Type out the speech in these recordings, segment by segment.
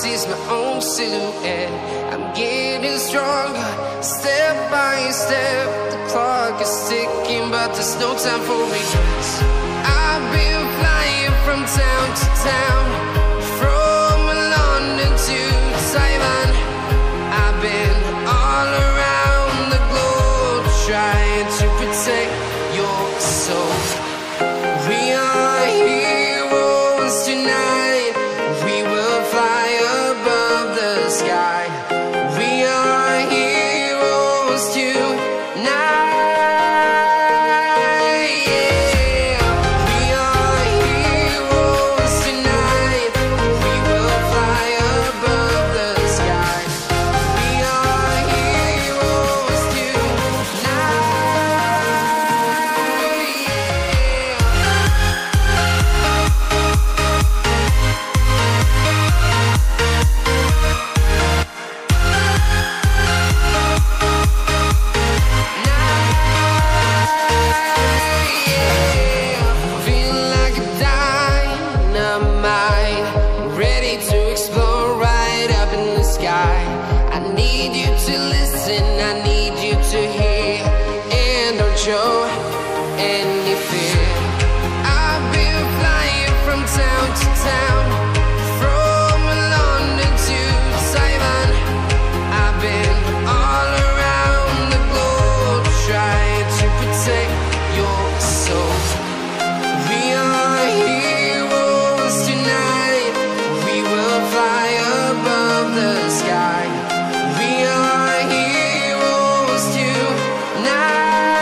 is my own silhouette. I'm getting stronger, step by step. The clock is ticking, but there's no time for regrets. I've been flying from town to town, from London to Taiwan. I've been all around the globe, trying to protect your soul. We are heroes tonight. We will fly above the sky. We are heroes tonight. Yeah. We are heroes tonight. We will fly above the sky. We are heroes show any fear. I've been flying from town to town, from London to Taiwan. I've been all around the globe, trying to protect your soul. We are heroes tonight. We will fly above the sky. We are heroes tonight.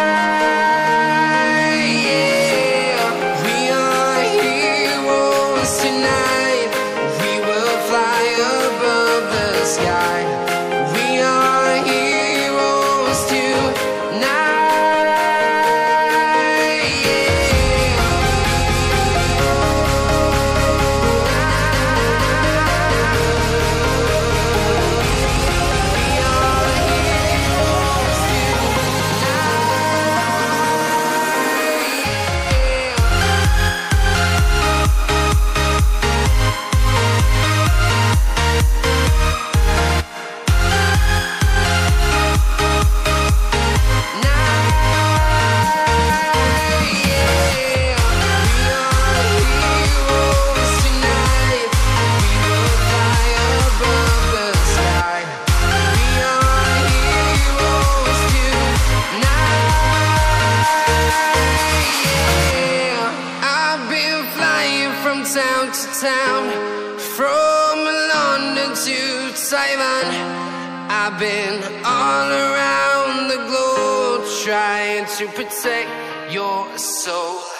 Town to town, from London to Taiwan. I've been all around the globe, trying to protect your soul.